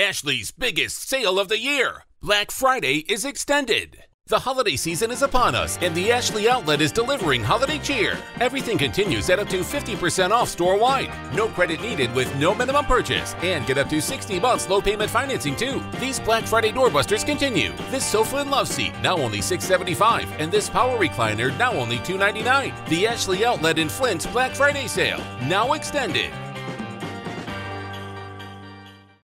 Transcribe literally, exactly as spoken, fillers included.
Ashley's biggest sale of the year. Black Friday is extended. The holiday season is upon us, and the Ashley Outlet is delivering holiday cheer. Everything continues at up to fifty percent off store-wide. No credit needed with no minimum purchase, and get up to sixty months low payment financing too. These Black Friday doorbusters continue. This sofa and love seat, now only six seventy-five, and this power recliner, now only two ninety-nine. The Ashley Outlet in Flint's Black Friday sale, now extended.